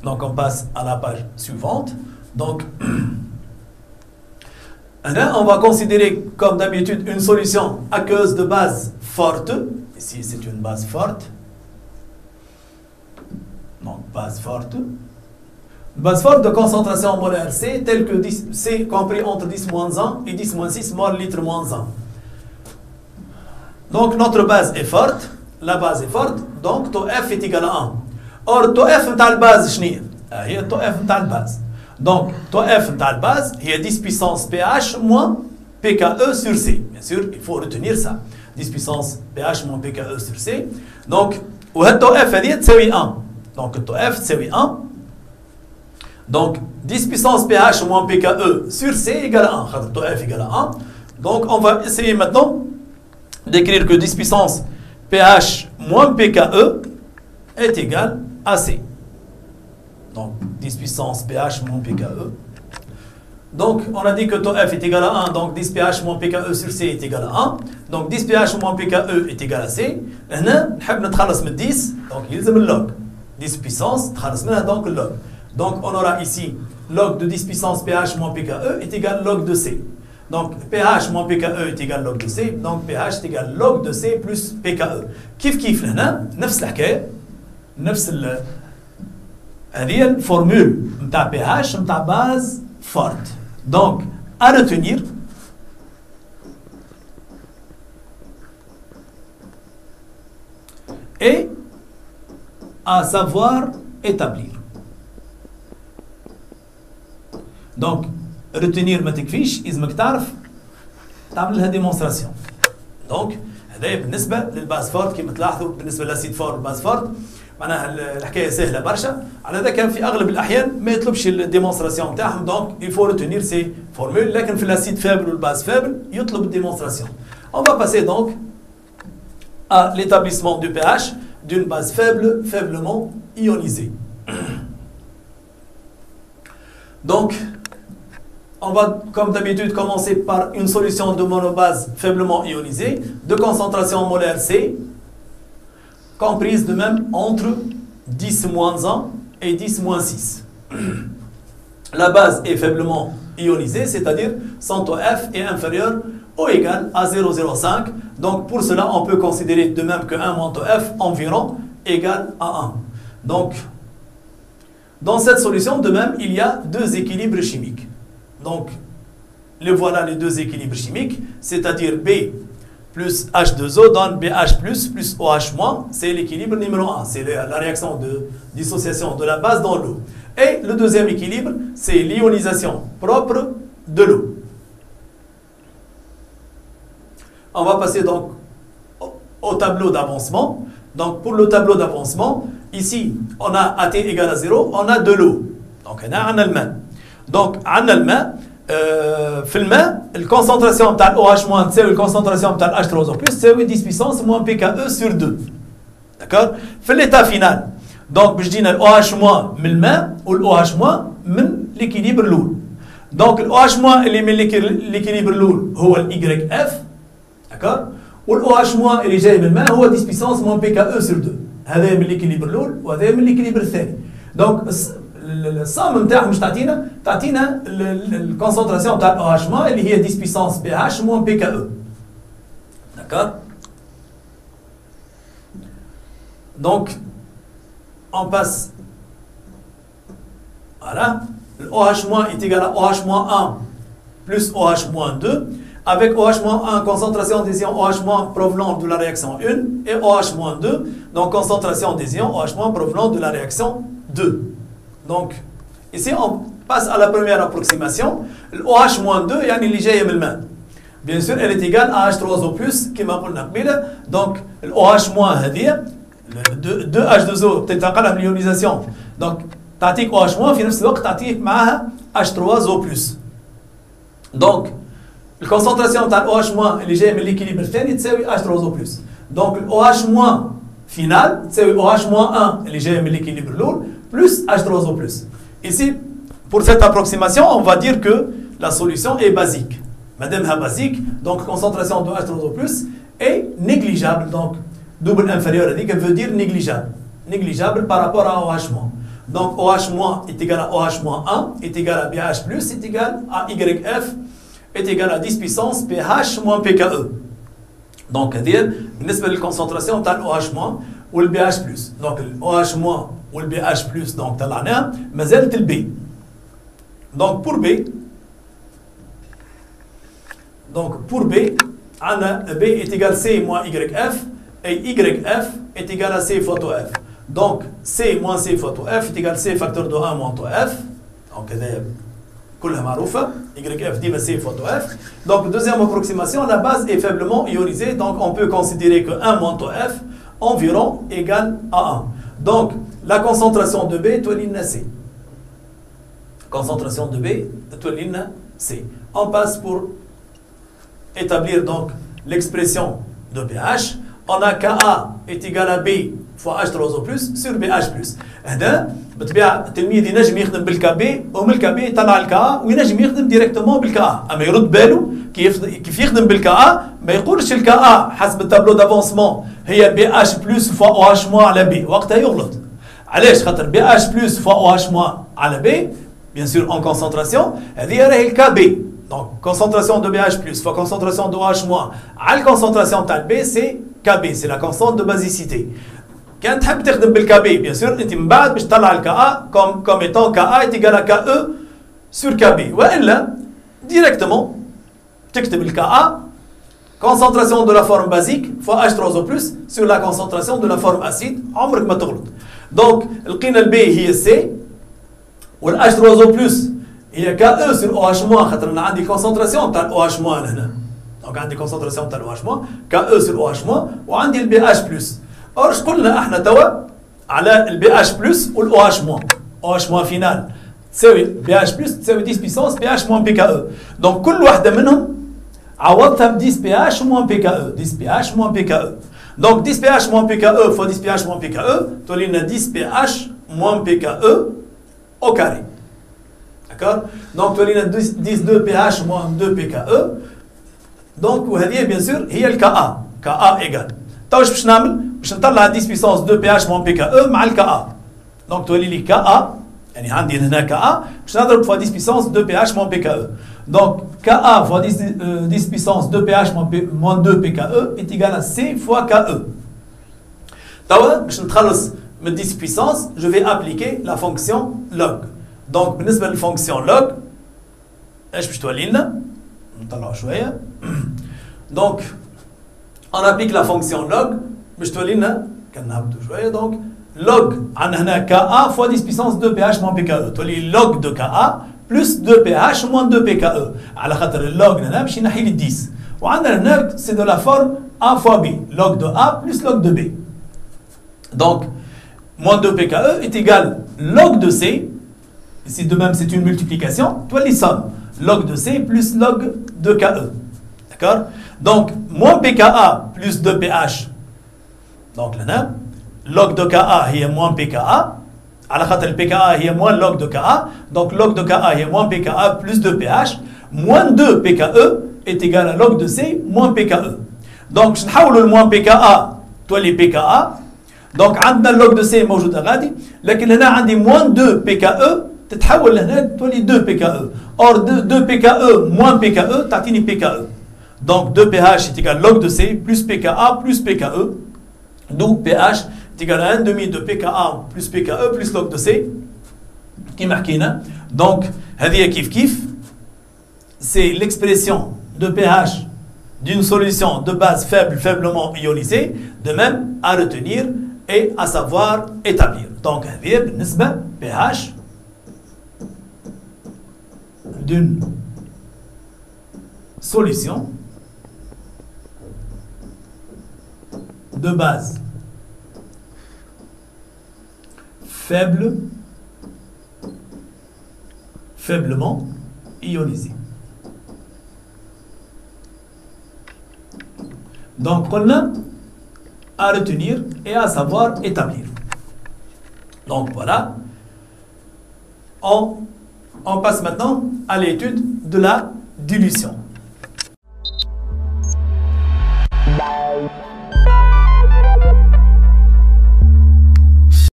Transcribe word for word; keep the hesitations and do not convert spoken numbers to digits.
Donc on passe à la page suivante. Donc, là, on va considérer comme d'habitude une solution aqueuse de base forte. Ici, c'est une base forte. Donc, base forte. Base forte de concentration molaire C, telle que C compris entre dix moins un et dix moins six mol litre moins un. Donc, notre base est forte. La base est forte. Donc, taux F est égal à un. Or, taux F est la base, chenille. هي taux F est la base. Donc, taux F est la base, il y a dix puissance pH moins P K E sur C. Bien sûr, il faut retenir ça. dix puissance pH moins P K E sur C. Donc, taux F est un. Donc, taux F c'est un. Donc, dix puissance pH moins P K E sur C égale à un. Taux F égale à un. Donc, on va essayer maintenant d'écrire que dix puissance pH moins P K E est égal à C. Donc, dix puissance pH moins P K E. Donc, on a dit que taux F est égal à un. Donc, dix pH moins P K E sur C est égal à un. Donc, dix pH moins P K E est égal à C. هنا نحب نتخلص من dix. Donc, يلزم اللوج. dix puissance نتخلص منها donc log. Donc, on aura ici log de dix puissance pH moins P K E est égal log de C. Donc, pH moins P K E est égal log de C. Donc, pH est égal log de C plus P K E. كيف كيف لهنا نفس الحكاية. نفس ال هذه الفورمول نتاع pH نتاع base forte. Donc, à retenir, et à savoir établir. Donc, retenir ما تكفيش إذا تعرف تعمل لها démonstration. Donc, هذا بالنسبة للباز فورت كما تلاحظوا بالنسبة للأسيد فور الباز فورت معناها الحكاية سهلة برشا. على ذا كان في أغلب الأحيان ما يطلبش الديمونستراسيون نتاعهم. دونك il faut retenir ces formules. لكن في الأسيد فابل والباز فابل يطلب الديمونستراسيون. On va passer donc à l'établissement du pH d'une base faible, faiblement ionisée. Donc, on va, comme d'habitude, commencer par une solution de monobase faiblement ionisée, de concentration molaire C, comprise de même entre dix moins un et dix moins six. La base est faiblement ionisée, c'est-à-dire son taux F est inférieur ou égal à zéro virgule zéro cinq. Donc, pour cela, on peut considérer de même que un moins taux F environ égal à un. Donc, dans cette solution, de même, il y a deux équilibres chimiques. Donc, les voilà les deux équilibres chimiques, c'est-à-dire B plus H deux O donne B H plus plus O H moins, c'est l'équilibre numéro un, c'est la réaction de dissociation de la base dans l'eau. Et le deuxième équilibre, c'est l'ionisation propre de l'eau. On va passer donc au tableau d'avancement. Donc, pour le tableau d'avancement, ici, on a A T égale à zéro, on a de l'eau. Donc, on a un allemand. Donc, on a الماء في الماء الكونسنتراسيون تاع او اتش موان تساوي الكونسنتراسيون تاع اتش ثلاثة بلس تساوي dix puissance moins بي كي او sur deux. داكور في l'état final. دونك باش جينا الاو اتش موان من الماء والاو اتش موان من ليكيليبر الاول. دونك الاو اتش موان اللي من ليكيليبر الاول هو الاي اف. داكور والاو اتش موان اللي جاي من الماء هو dix puissance moins بي كي او sur deux. هذا من ليكيليبر الاول وهذا من ليكيليبر الثاني. دونك الصام نتاعهم مش تعطينا تعطينا الكونسنتراسيون تاع الاو اتش موان اللي هي dix puissance بي اتش موان بي كي او. داكور دونك on passe voilà le O H- est égal à O H- un plus O H- deux avec O H- un concentration des ions O H- provenant de la réaction un et O H- deux donc concentration des ions O H- provenant de la réaction deux. Donc, ici, on passe à la première approximation. Le O H- deux, يعني اللي جاية من الماء. Bien sûr, elle est égale à H trois O plus, كما قلنا قبيلة. Donc, le O H- هذه deux H deux O تتقلها من l'ionisation. Donc, تعطيك O H- في نفس الوقت تعطيك معها H trois O plus. Donc, الكونسنتراسيون تاع ال OH- اللي جاية من l'équilibre الثاني تساوي H trois O plus. Donc, le OH- final تساوي O H- un اللي جاية من l'équilibre الأول plus H trois O plus. Ici, pour cette approximation, on va dire que la solution est basique. Madame est basique, donc concentration de H trois O plus est négligeable. Donc, double inférieur, elle veut dire négligeable. Négligeable par rapport à O H-. Donc OH- est égal à OH- est égal à BH plus est égal à Y F est égal à dix puissance pH moins P K E. Donc هذه بالنسبة للكونسنتراسيون تاع ال OH- وال BH plus. Donc ال OH- وال BH plus donc طلعناها ما زالت ال B. Donc pour B donc pour B عندنا B est égal C moins Y F et Y F est égal à C fois tau F. Donc C moins C fois tau F est égal à C facteur de un moins tau F. Donc هذا كلها معروفة. Y F ديما C fois tau F. Donc deuxième approximation, la base est faiblement ionisée, donc on peut considérer que un moins tau F environ égale à un. Donc la concentration de B toline C. Concentration de B toline C. On passe pour établir donc l'expression de pH. On a Ka est égal à B fois H trois O plus sur BH plus. هذا بالطبيعة التلميذ ينجم يخدم بالكا بي ومن الكا بي يطلع الكا وينجم يخدم ديريكتومون بالكا أما يرد باله كيف كيف يخدم بالكا ما يقولش الكا حسب التابلو دافونسمون هي بي اتش بلس فوا او اتش موا على بي وقتها يغلط. علاش؟ خاطر بي اتش بلس فوا او اتش موا على بي bien sûr en concentration هذه راهي الكا بي. Donc concentration de B H plus fois concentration de OH moins à la concentration de B c'est K B, c'est la constante de basicité. Quand tu تخدم بالكا بي bien sûr انت من بعد باش تطلع الكا comme comme étant Ka est égal à K E sur K B. والا directement تكتب الكا concentration de la forme basique fois H trois O plus sur la concentration de la forme acide عمرك ما تغلط. Donc لقينا البي هي C وال H trois O plus هي K E sur OH- خاطر انا عندي concentration تاع OH- هنا. دونك عندي concentration تاع OH- K E sur OH- وعندي البي اتش بلس. اور اش قلنا احنا توا على البي اتش بلس والاو اتش موان. او اتش موان فينال تساوي بي اتش بلس تساوي ديس بيسونس بي اتش موان بي كا او. دونك كل واحده منهم عوضتها ب ديس بي اتش موان بي كا او. ديس بي اتش موان بي كا او. دونك ديس بي اتش موان بي كا او فوا ديس بي اتش موان بي كا او تولي لنا ديس بي اتش موان بي كا او au carré. D'accord? Donc تولي لنا ديس اثنين بي اتش موان اثنين بي كا او. دونك وهذه بيان سور هي الكا ا. كا ا ايجال. تو واش باش نعمل؟ باش نطلع ديس بيسونس اثنين بي اتش موان بي كا او مع الكا ا. دونك تولي لي كا ا يعني عندي هنا كا ا باش نضرب فوا ديس بيسونس اثنين بي اتش موان بي كا او. دونك كا ا فوا ديس بيسونس اثنين بي اتش موان اثنين بي كا او est égal à C fois كا او. توا باش نتخلص من ديس بيسونس je vais appliquer la fonction log. دونك بالنسبه للفونكسيون log ايش باش تولي لنا؟ نطلعوا شويه. دونك on applique la fonction log باش تولي لنا كنهبطوا شويه. دونك log عندنا هنا كا fois ديس بيسونس اثنين بي اتش moins بي كا او تولي log de كا plus اثنين بي اتش moins اثنين بي كا او على خاطر اللوج هنا باش ينحي لي ديس. وعندنا هنا سي دو لا فورم a fois b log de a plus log de b. Donc moins deux P K E est égal log de C. Ici de même c'est une multiplication. Toi les sommes log de C plus log de K E. D'accord? Donc moins P K A plus deux P H. Donc là, log de K A est moins P K A. À la خاطر le P K A est moins log de K A. Donc log de K A est moins P K A plus deux P H. Moins deux P K E est égal à log de C moins P K E. Donc je نحول le moins P K A toi les P K A. دونك عندنا اللوج دو سي موجوده غادي لكن هنا عندي موان اثنين بي كا او تتحول لهنا تولي اثنين بي كا او. اور اثنين بي كا او موان بي كا او تعطيني بي كا او. دونك اثنين بي اتش est égal log de C plus P K A plus P K E. d'où P H est égal à un demi de P K A plus P K E plus log de C كيما حكينا. دونك هذه كيف كيف c'est l'expression de pH d'une solution de base faible faiblement ionisée de même à retenir et à savoir établir. Donc, بالنسبة pH d'une solution de base faible, faiblement ionisée. Donc, on a à retenir et à savoir établir. Donc voilà, on, on passe maintenant à l'étude de la dilution.